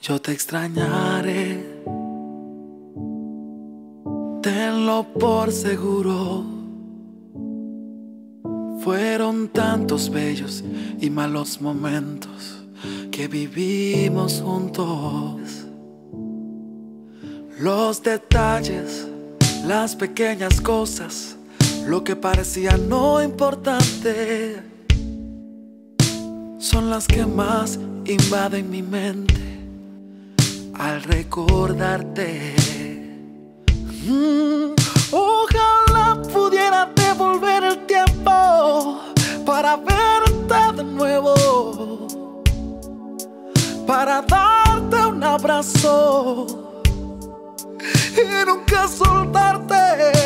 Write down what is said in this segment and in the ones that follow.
Yo te extrañaré, tenlo por seguro. Fueron tantos bellos y malos momentos que vivimos juntos. Los detalles, las pequeñas cosas, lo que parecía no importante, son las que más invaden mi mente al recordarte. Ojalá pudiera devolver el tiempo para verte de nuevo, para darte un abrazo y nunca soltarte.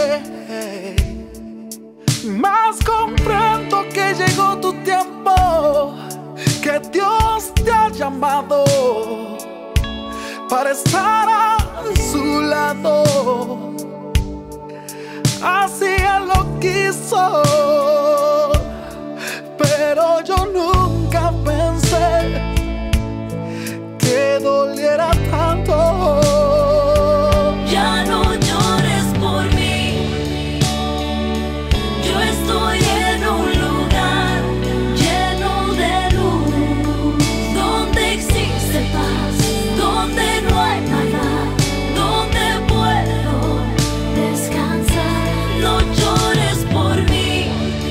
Mas comprendo que llegó tu tiempo, que Dios te ha llamado para estar a su lado. Así Él lo quiso, pero yo nunca pensé que doliera tanto. Ya no llores por mí, yo estoy en un lugar lleno de luz, donde existe paz, donde no hay maldad, donde puedo descansar. No llores por mí,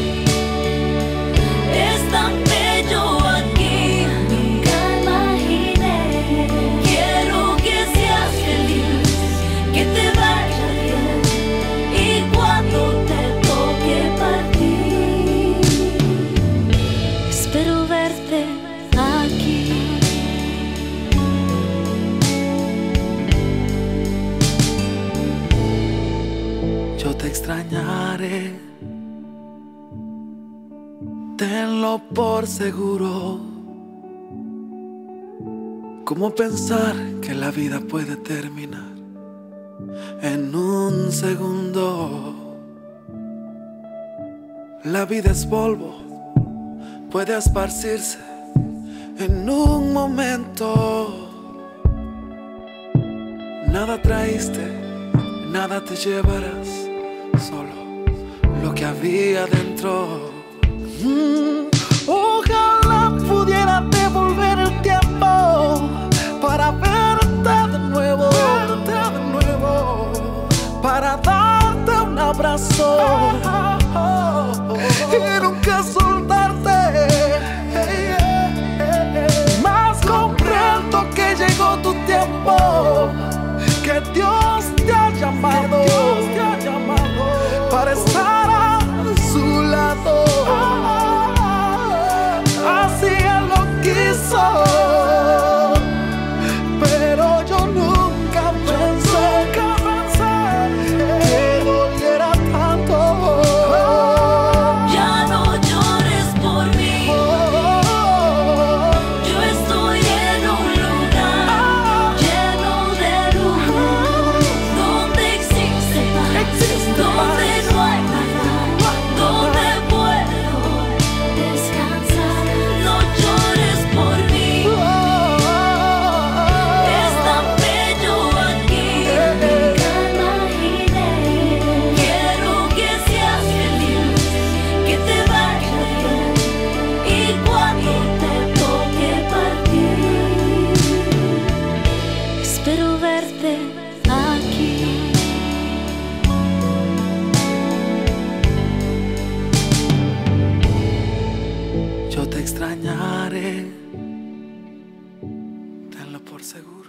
es tan bello aquí, nunca imaginé. Quiero que seas feliz, que te vaya bien, y cuando te toque partir, espero verte aquí. Yo te extrañaré, tenlo por seguro. ¿Cómo pensar que la vida puede terminar en un segundo? La vida es polvo, puede esparcirse en un momento. Nada traíste, nada te llevarás, solo lo que había dentro. Ojalá pudiera devolver el tiempo para verte de nuevo, para darte un abrazo y nunca soltarte. Mas comprendo que llegó tu tiempo, que Dios te ha llamado para estar a su lado. Así Él lo quiso, pero yo nunca pensé que doliera tanto. Ya no llores por mí, yo estoy en un lugar lleno de luz, donde existe paz, donde no hay maldad, donde puedo descansar. No llores por mí, es tan bello aquí, nunca imaginé. Quiero que seas feliz, que te vaya bien, y cuando te toque partir, espero verte aquí. Yo te extrañaré, tenlo por seguro.